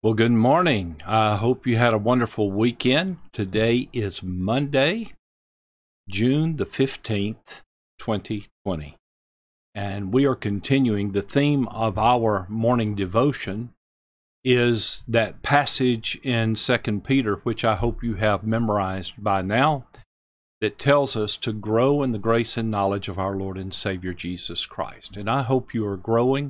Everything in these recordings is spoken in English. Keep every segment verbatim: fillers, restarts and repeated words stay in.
Well, good morning. I hope you had a wonderful weekend. Today is Monday, June the fifteenth, twenty twenty. And we are continuing. The theme of our morning devotion is that passage in Second Peter, which I hope you have memorized by now, that tells us to grow in the grace and knowledge of our Lord and Savior Jesus Christ. And I hope you are growing.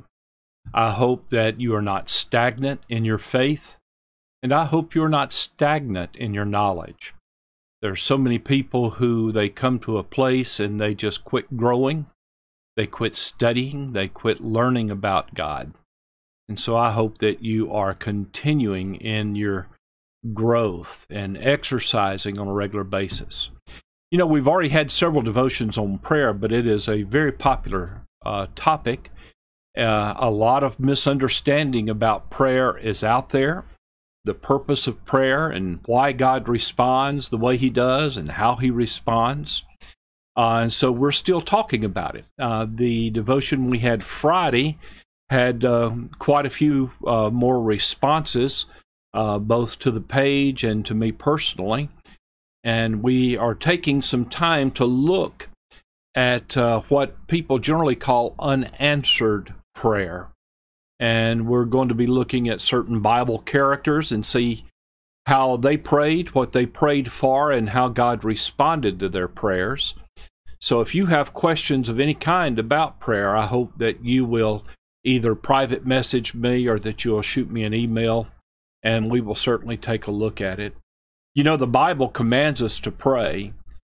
I hope that you are not stagnant in your faith, and I hope you're not stagnant in your knowledge. There are so many people who they come to a place and they just quit growing, they quit studying, they quit learning about God. And so I hope that you are continuing in your growth and exercising on a regular basis. You know, we've already had several devotions on prayer, but it is a very popular uh, topic. Uh, a lot of misunderstanding about prayer is out there, the purpose of prayer and why God responds the way He does and how He responds. Uh, and so we're still talking about it. Uh, the devotion we had Friday had uh, quite a few uh, more responses, uh, both to the page and to me personally. And we are taking some time to look at uh, what people generally call unanswered prayer. And we're going to be looking at certain Bible characters and see how they prayed, what they prayed for, and how God responded to their prayers. So if you have questions of any kind about prayer, I hope that you will either private message me or that you will shoot me an email, and we will certainly take a look at it. You know, the Bible commands us to pray.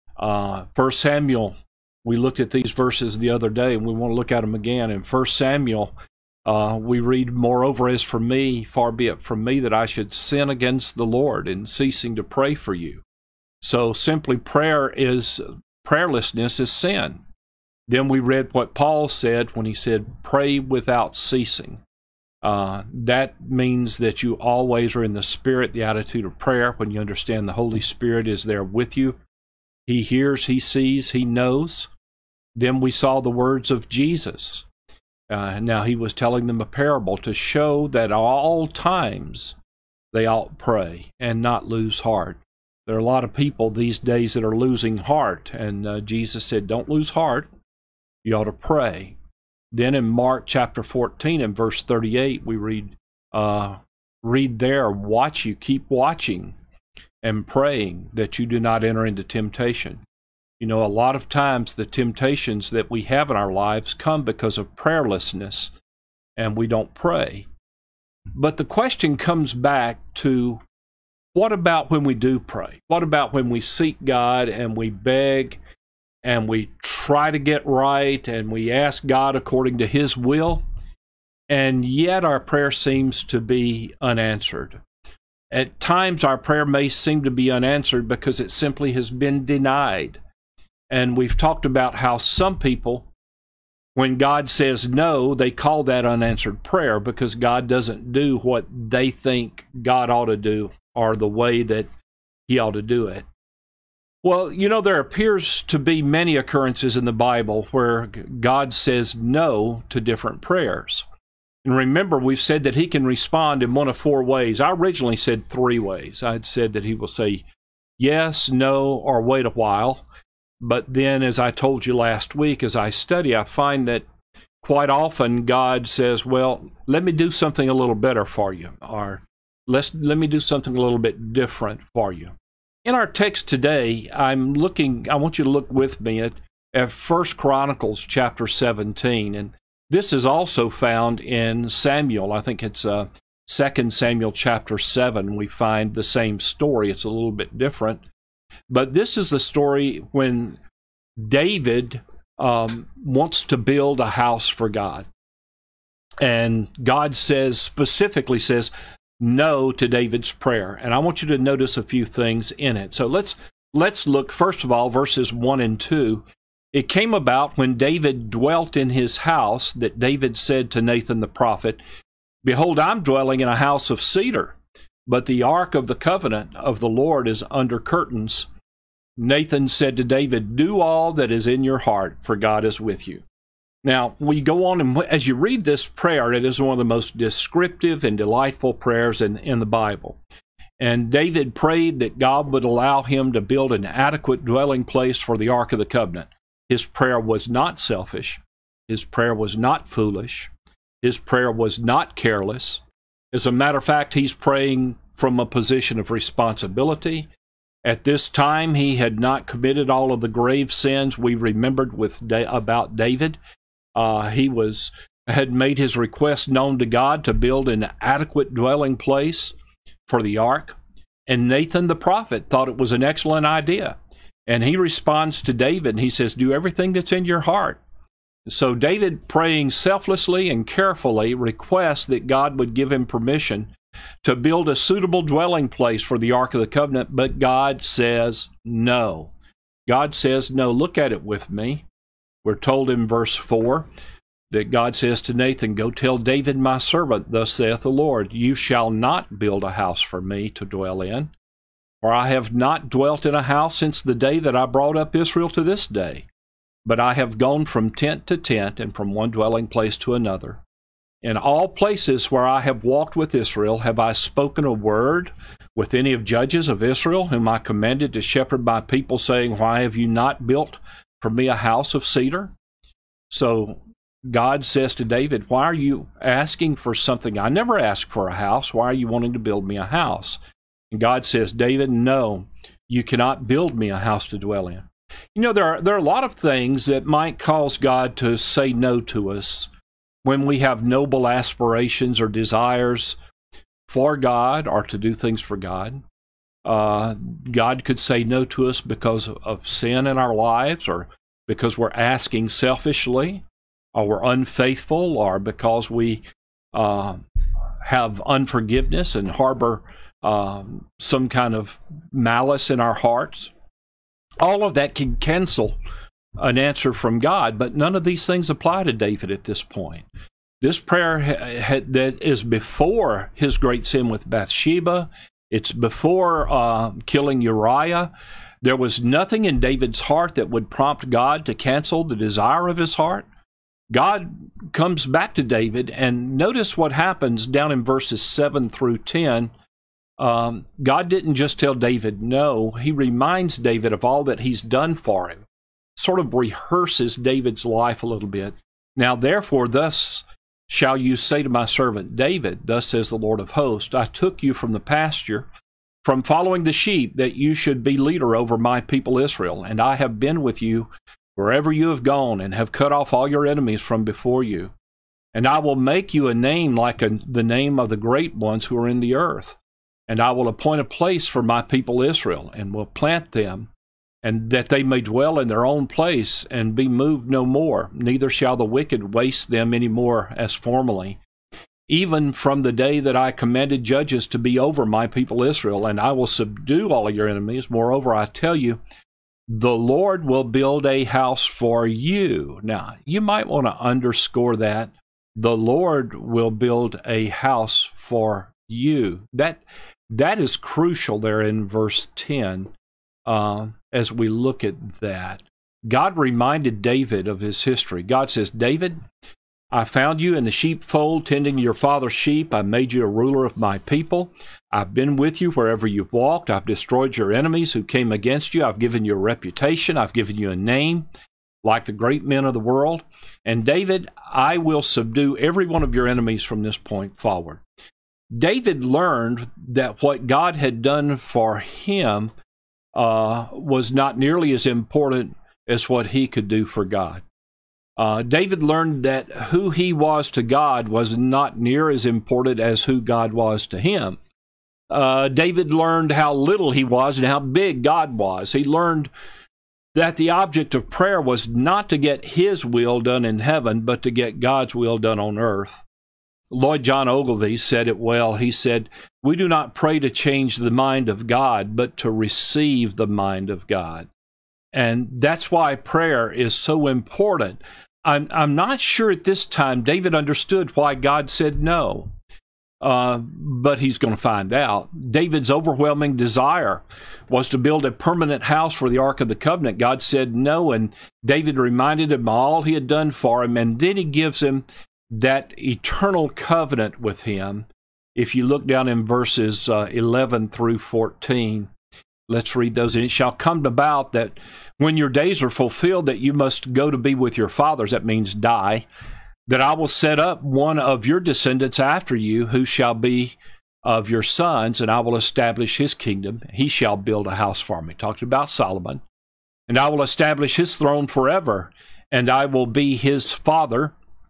Uh, First Samuel, we looked at these verses the other day, and we want to look at them again. In First Samuel, uh, we read, "Moreover, as for me, far be it from me that I should sin against the Lord in ceasing to pray for you." So simply prayer is, prayerlessness is sin. Then we read what Paul said when he said, "Pray without ceasing." Uh, that means that you always are in the Spirit, the attitude of prayer, when you understand the Holy Spirit is there with you. He hears, He sees, He knows. Then we saw the words of Jesus. Uh, now, He was telling them a parable to show that at all times they ought pray and not lose heart. There are a lot of people these days that are losing heart, and uh, Jesus said, don't lose heart. You ought to pray. Then in Mark chapter fourteen and verse thirty-eight, we read, uh, read there, watch you, keep watching and praying that you do not enter into temptation. You know, a lot of times the temptations that we have in our lives come because of prayerlessness, and we don't pray. But the question comes back to, what about when we do pray? What about when we seek God and we beg and we try to get right and we ask God according to His will, and yet our prayer seems to be unanswered? At times our prayer may seem to be unanswered because it simply has been denied. And we've talked about how some people, when God says no, they call that unanswered prayer because God doesn't do what they think God ought to do or the way that He ought to do it. Well, you know, there appears to be many occurrences in the Bible where God says no to different prayers. And remember, we've said that He can respond in one of four ways. I originally said three ways. I had said that He will say yes, no, or wait a while. But then, as I told you last week, as I study, I find that quite often God says, well, let me do something a little better for you, or let's, let me do something a little bit different for you. In our text today, I'm looking, I want you to look with me at, at First Chronicles chapter seventeen, and this is also found in Samuel. I think it's uh, Second Samuel chapter seven. We find the same story. It's a little bit different. But this is the story when David um, wants to build a house for God. And God says, specifically says, no to David's prayer. And I want you to notice a few things in it. So let's let's look, first of all, verses one and two. It came about when David dwelt in his house that David said to Nathan the prophet, "Behold, I'm dwelling in a house of cedar, but the ark of the covenant of the Lord is under curtains." Nathan said to David, "Do all that is in your heart, for God is with you." Now, we go on, and as you read this prayer, it is one of the most descriptive and delightful prayers in, in the Bible. And David prayed that God would allow him to build an adequate dwelling place for the Ark of the Covenant. His prayer was not selfish. His prayer was not foolish. His prayer was not careless. As a matter of fact, he's praying from a position of responsibility. At this time, he had not committed all of the grave sins we remembered with da- about David. Uh, he was had made his request known to God to build an adequate dwelling place for the ark. And Nathan the prophet thought it was an excellent idea. And he responds to David, and he says, do everything that's in your heart. So David, praying selflessly and carefully, requests that God would give him permission to build a suitable dwelling place for the Ark of the Covenant, but God says no. God says no. Look at it with me. We're told in verse four that God says to Nathan, go tell David my servant, thus saith the Lord, you shall not build a house for me to dwell in, for I have not dwelt in a house since the day that I brought up Israel to this day. But I have gone from tent to tent and from one dwelling place to another. In all places where I have walked with Israel, have I spoken a word with any of judges of Israel, whom I commanded to shepherd my people, saying, why have you not built for me a house of cedar? So God says to David, why are you asking for something? I never asked for a house. Why are you wanting to build me a house? And God says, David, no, you cannot build me a house to dwell in. You know, there are, there are a lot of things that might cause God to say no to us when we have noble aspirations or desires for God or to do things for God. Uh, God could say no to us because of sin in our lives, or because we're asking selfishly, or we're unfaithful, or because we uh, have unforgiveness and harbor uh, some kind of malice in our hearts. All of that can cancel an answer from God, but none of these things apply to David at this point. This prayer ha- ha- that is before his great sin with Bathsheba. It's before uh, killing Uriah. There was nothing in David's heart that would prompt God to cancel the desire of his heart. God comes back to David, and notice what happens down in verses seven through ten. Um, God didn't just tell David no. He reminds David of all that he's done for him. Sort of rehearses David's life a little bit. Now, therefore, thus shall you say to my servant David, thus says the Lord of hosts, I took you from the pasture, from following the sheep, that you should be leader over my people Israel. And I have been with you wherever you have gone, and have cut off all your enemies from before you. And I will make you a name like a, the name of the great ones who are in the earth. And I will appoint a place for my people Israel, and will plant them, and that they may dwell in their own place, and be moved no more. Neither shall the wicked waste them any more as formerly, even from the day that I commanded judges to be over my people Israel. And I will subdue all of your enemies. Moreover, I tell you, the Lord will build a house for you. Now, you might want to underscore that. The Lord will build a house for you. That That is crucial there in verse ten uh, as we look at that. God reminded David of his history. God says, David, I found you in the sheepfold, tending your father's sheep. I made you a ruler of my people. I've been with you wherever you've walked. I've destroyed your enemies who came against you. I've given you a reputation. I've given you a name like the great men of the world. And David, I will subdue every one of your enemies from this point forward. David learned that what God had done for him uh, was not nearly as important as what he could do for God. Uh, David learned that who he was to God was not near as important as who God was to him. Uh, David learned how little he was and how big God was. He learned that the object of prayer was not to get his will done in heaven, but to get God's will done on earth. Lloyd John Ogilvie said it well. He said, we do not pray to change the mind of God, but to receive the mind of God. And that's why prayer is so important. I'm, I'm not sure at this time David understood why God said no. uh, but he's going to find out. David's overwhelming desire was to build a permanent house for the Ark of the Covenant. God said no, and David reminded him all he had done for him, and then he gives him that eternal covenant with him. If you look down in verses uh, eleven through fourteen, let's read those. And it shall come about that when your days are fulfilled, that you must go to be with your fathers, that means die, that I will set up one of your descendants after you, who shall be of your sons, and I will establish his kingdom. He shall build a house for me. Talked about Solomon. And I will establish his throne forever, and I will be his father,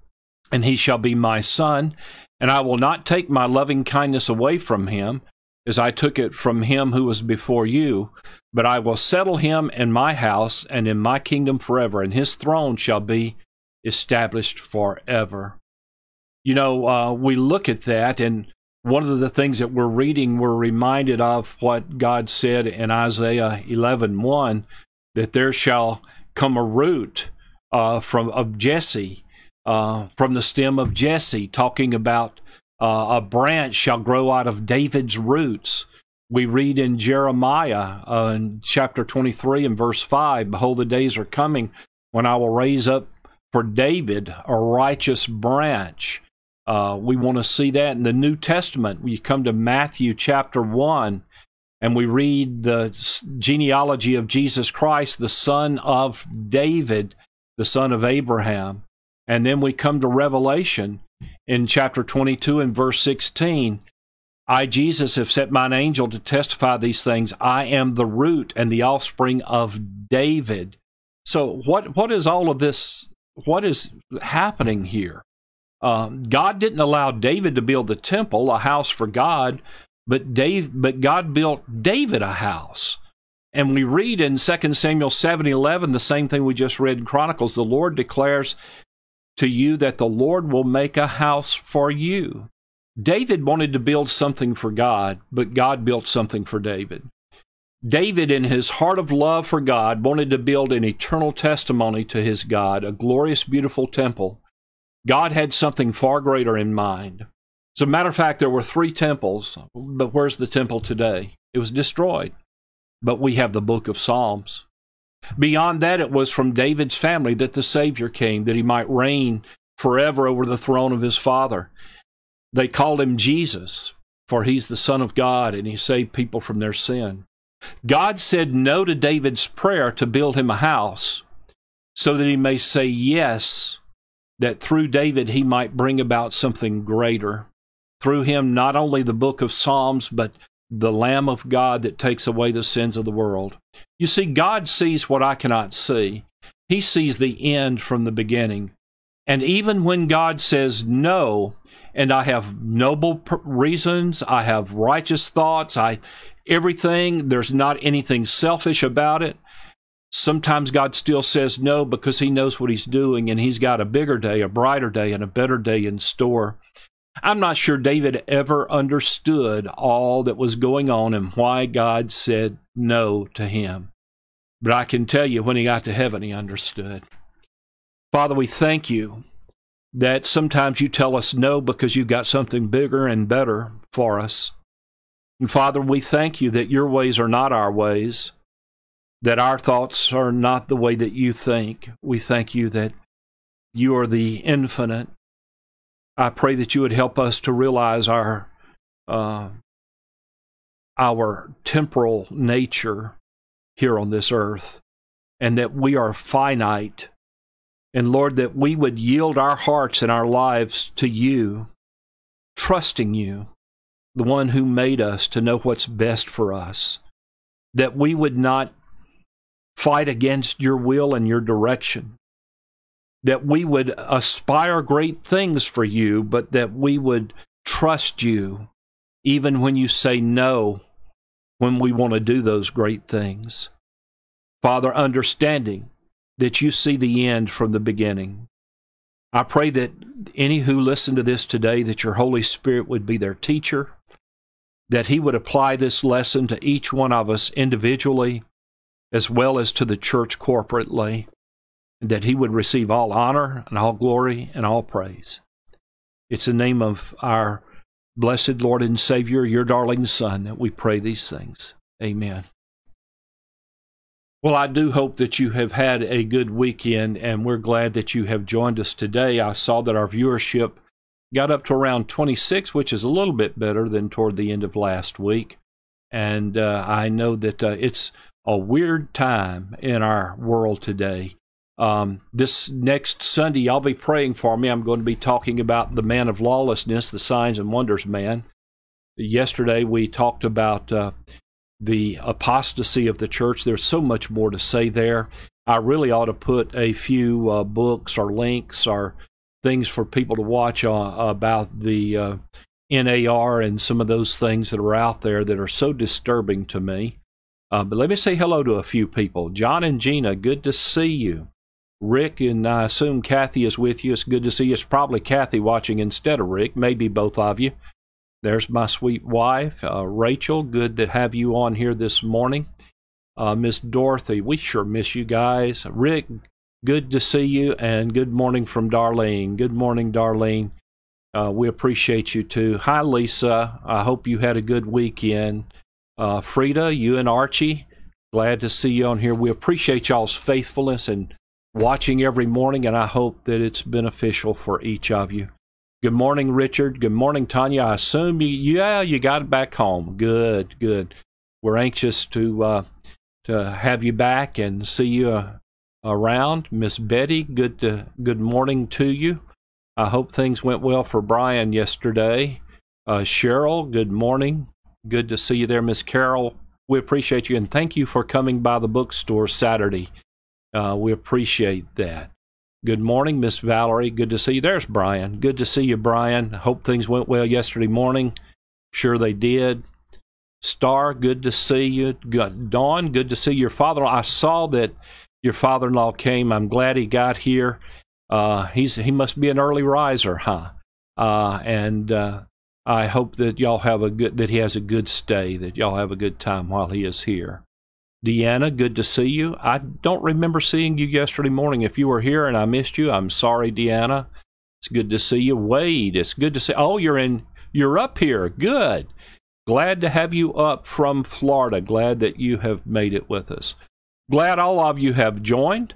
and he shall be my son. And I will not take my loving kindness away from him, as I took it from him who was before you, but I will settle him in my house and in my kingdom forever, and his throne shall be established forever. You know, uh, we look at that, and one of the things that we're reading, we're reminded of what God said in Isaiah eleven one, that there shall come a root uh, from of Jesse, uh, from the stem of Jesse, talking about uh, a branch shall grow out of David's roots. We read in Jeremiah uh, in chapter twenty-three and verse five, behold, the days are coming when I will raise up for David a righteous branch. Uh, we want to see that in the New Testament. We come to Matthew chapter one, and we read the genealogy of Jesus Christ, the son of David, the son of Abraham. And then we come to Revelation in chapter twenty-two and verse sixteen. I, Jesus, have sent mine angel to testify these things. I am the root and the offspring of David. So what what is all of this? What is happening here? Um, God didn't allow David to build the temple, a house for God, but Dave, but God built David a house. And we read in Second Samuel seven eleven, the same thing we just read in Chronicles. The Lord declares to you that the Lord will make a house for you. David wanted to build something for God, but God built something for David. David, in his heart of love for God, wanted to build an eternal testimony to his God, a glorious, beautiful temple. God had something far greater in mind. As a matter of fact, there were three temples, but where's the temple today? It was destroyed. But we have the book of Psalms. Beyond that, it was from David's family that the Savior came, that he might reign forever over the throne of his father. They called him Jesus, for he's the Son of God, and he saved people from their sin. God said no to David's prayer to build him a house, so that he may say yes, that through David he might bring about something greater. Through him, not only the book of Psalms, but the Lamb of God that takes away the sins of the world. You see, God sees what I cannot see. He sees the end from the beginning. And even when God says no, and I have noble reasons, I have righteous thoughts, I everything, there's not anything selfish about it, sometimes God still says no because he knows what he's doing, and he's got a bigger day, a brighter day, and a better day in store. I'm not sure David ever understood all that was going on and why God said no to him. But I can tell you, when he got to heaven, he understood. Father, we thank you that sometimes you tell us no because you've got something bigger and better for us. And Father, we thank you that your ways are not our ways, that our thoughts are not the way that you think. We thank you that you are the infinite. I pray that you would help us to realize our uh, our temporal nature here on this earth, and that we are finite. And Lord, that we would yield our hearts and our lives to you, trusting you, the one who made us, to know what's best for us. That we would not fight against your will and your direction. That we would aspire great things for you, but that we would trust you even when you say no, when we want to do those great things. Father, understanding that you see the end from the beginning. I pray that any who listen to this today, that your Holy Spirit would be their teacher, that he would apply this lesson to each one of us individually, as well as to the church corporately, and that he would receive all honor and all glory and all praise. It's the name of our Blessed Lord and Savior, your darling Son, that we pray these things. Amen. Well, I do hope that you have had a good weekend, and we're glad that you have joined us today. I saw that our viewership got up to around twenty-six, which is a little bit better than toward the end of last week. And uh, I know that uh, it's a weird time in our world today. Um, this next Sunday, I'll be praying for me. I'm going to be talking about the man of lawlessness, the signs and wonders man. Yesterday, we talked about uh, the apostasy of the church. There's so much more to say there. I really ought to put a few uh, books or links or things for people to watch uh, about the uh, N A R and some of those things that are out there that are so disturbing to me. Uh, but let me say hello to a few people. John and Gina, good to see you. Rick, and I assume Kathy is with you. It's good to see you. It's probably Kathy watching instead of Rick, maybe both of you. There's my sweet wife, uh, Rachel. Good to have you on here this morning. Uh, Miss Dorothy, we sure miss you guys. Rick, good to see you, and good morning from Darlene. Good morning, Darlene. Uh, we appreciate you too. Hi, Lisa. I hope you had a good weekend. Uh, Frida, you and Archie, glad to see you on here. We appreciate y'all's faithfulness and watching every morning, and I hope that it's beneficial for each of you. Good morning, Richard. Good morning, Tanya. I assume you, yeah, you got it back home. Good, good. We're anxious to uh, to have you back and see you uh, around. Miss Betty, good to, good morning to you. I hope things went well for Brian yesterday. Uh, Cheryl, good morning. Good to see you there, Miss Carol. We appreciate you, and thank you for coming by the bookstore Saturday. Uh, we appreciate that. Good morning, Miss Valerie. Good to see you. There's Brian. Good to see you, Brian. Hope things went well yesterday morning. Sure they did. Star, good to see you. Good. Dawn, good to see your father. I saw that your father-in-law came. I'm glad he got here. Uh, he's he must be an early riser, huh? Uh, and uh, I hope that y'all have a good that he has a good stay. That y'all have a good time while he is here. Deanna, good to see you. I don't remember seeing you yesterday morning. If you were here and I missed you, I'm sorry, Deanna. It's good to see you. Wade, it's good to see. Oh, you're in. You're up here. Good. Glad to have you up from Florida. Glad that you have made it with us. Glad all of you have joined,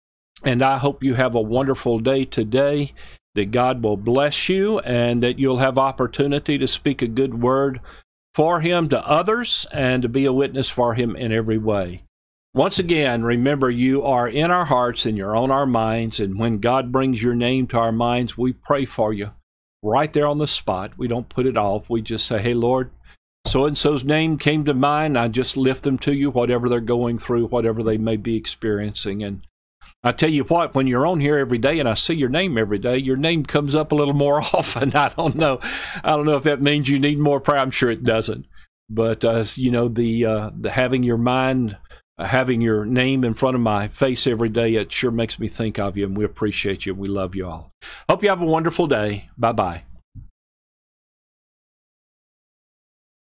and I hope you have a wonderful day today. That God will bless you, and that you'll have opportunity to speak a good word for him to others and to be a witness for him in every way. Once again, remember, you are in our hearts and you're on our minds, and when God brings your name to our minds, we pray for you right there on the spot. We don't put it off. We just say, hey, Lord, so-and-so's name came to mind. I just lift them to you, whatever they're going through, whatever they may be experiencing. And I tell you what, when you're on here every day and I see your name every day, your name comes up a little more often. I don't know. I don't know if that means you need more prayer. I'm sure it doesn't. But, uh, you know, the, uh, the having your mind, uh, having your name in front of my face every day, it sure makes me think of you, and we appreciate you, and we love you all. Hope you have a wonderful day. Bye-bye.